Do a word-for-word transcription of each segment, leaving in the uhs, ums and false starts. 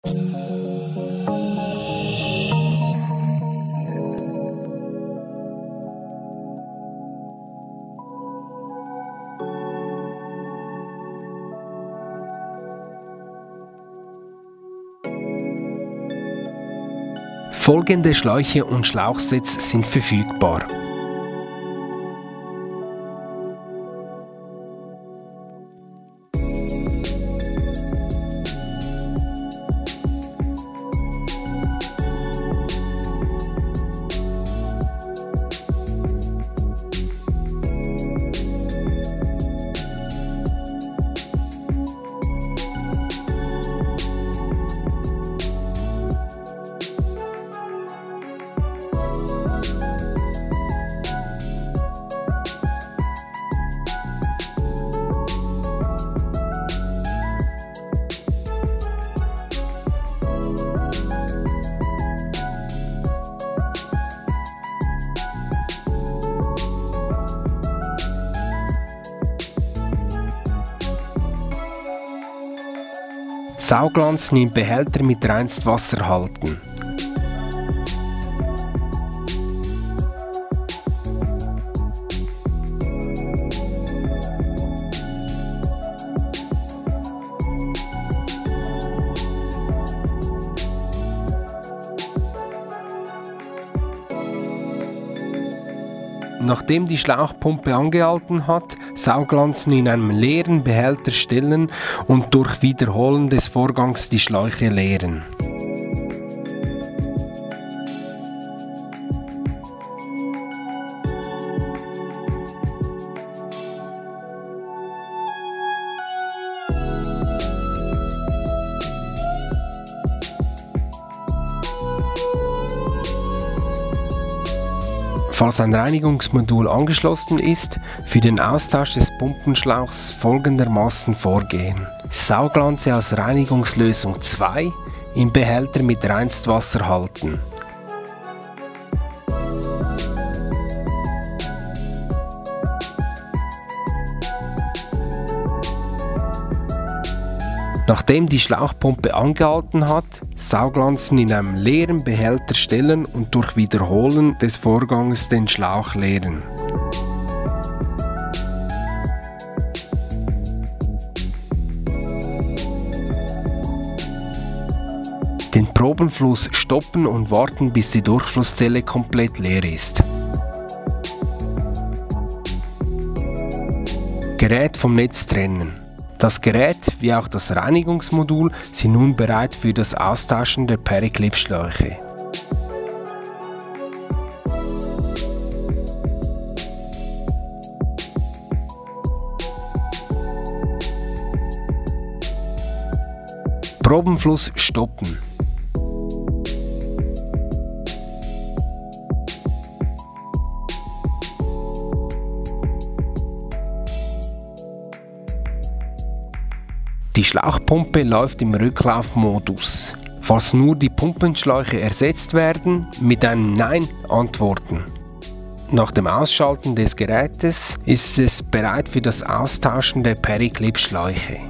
Folgende Schläuche und Schlauchsets sind verfügbar. Sauglanzen in Behälter mit Reinstwasser halten. Nachdem die Schlauchpumpe angehalten hat, Sauglanzen in einem leeren Behälter stellen und durch Wiederholen des Vorgangs die Schläuche leeren. Falls ein Reinigungsmodul angeschlossen ist, für den Austausch des Pumpenschlauchs folgendermaßen vorgehen. Sauglanze aus Reinigungslösung zwei im Behälter mit Reinstwasser halten. Nachdem die Schlauchpumpe angehalten hat, Sauglanzen in einem leeren Behälter stellen und durch Wiederholen des Vorgangs den Schlauch leeren. Den Probenfluss stoppen und warten, bis die Durchflusszelle komplett leer ist. Gerät vom Netz trennen. Das Gerät wie auch das Reinigungsmodul sind nun bereit für das Austauschen der Periclip-Schläuche. Probenfluss stoppen. Die Schlauchpumpe läuft im Rücklaufmodus. Falls nur die Pumpenschläuche ersetzt werden, mit einem Nein antworten. Nach dem Ausschalten des Gerätes ist es bereit für das Austauschen der Periclip-Schläuche.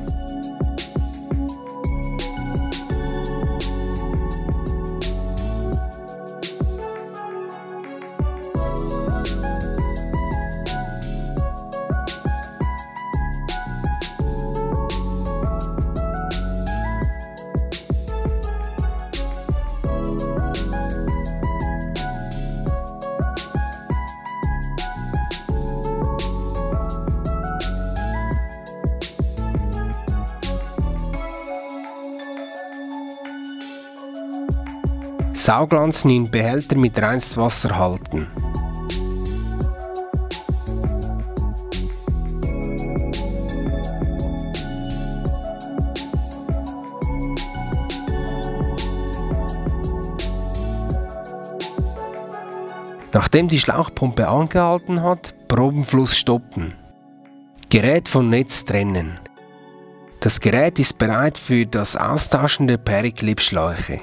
Sauglanzen in Behälter mit Reinstwasser halten. Nachdem die Schlauchpumpe angehalten hat, Probenfluss stoppen. Gerät vom Netz trennen. Das Gerät ist bereit für das Austauschen der Periclip-Schläuche.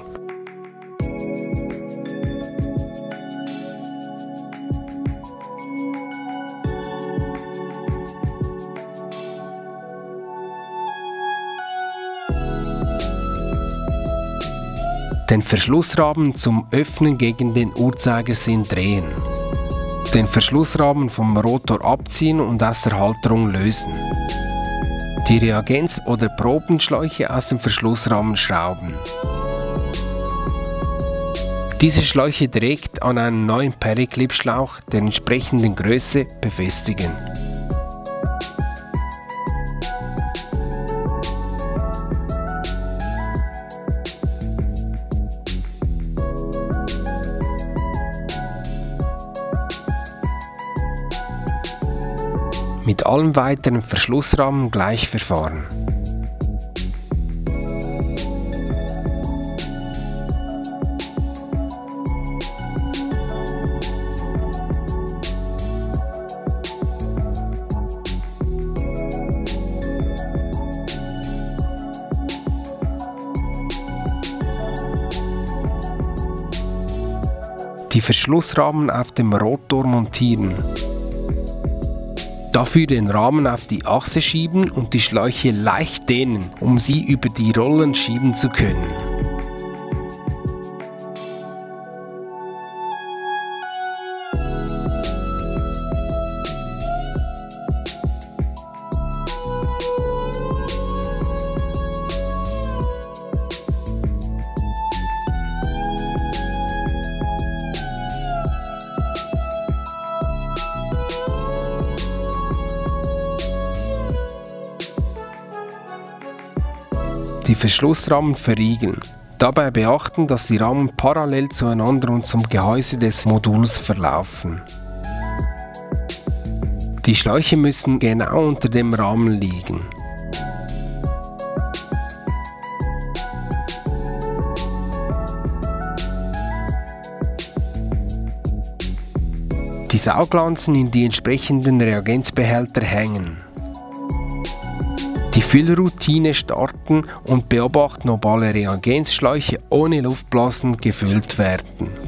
Den Verschlussrahmen zum Öffnen gegen den Uhrzeigersinn drehen. Den Verschlussrahmen vom Rotor abziehen und aus der Halterung lösen. Die Reagenz- oder Probenschläuche aus dem Verschlussrahmen schrauben. Diese Schläuche direkt an einen neuen Periclip-Schlauch der entsprechenden Größe befestigen. Mit allen weiteren Verschlussrahmen gleich verfahren. Die Verschlussrahmen auf dem Rotor montieren. Dafür den Rahmen auf die Achse schieben und die Schläuche leicht dehnen, um sie über die Rollen schieben zu können. Die Verschlussrahmen verriegeln. Dabei beachten, dass die Rahmen parallel zueinander und zum Gehäuse des Moduls verlaufen. Die Schläuche müssen genau unter dem Rahmen liegen. Die Sauglanzen in die entsprechenden Reagenzbehälter hängen. Die Füllroutine starten und beobachten, ob alle Reagenzschläuche ohne Luftblasen gefüllt werden.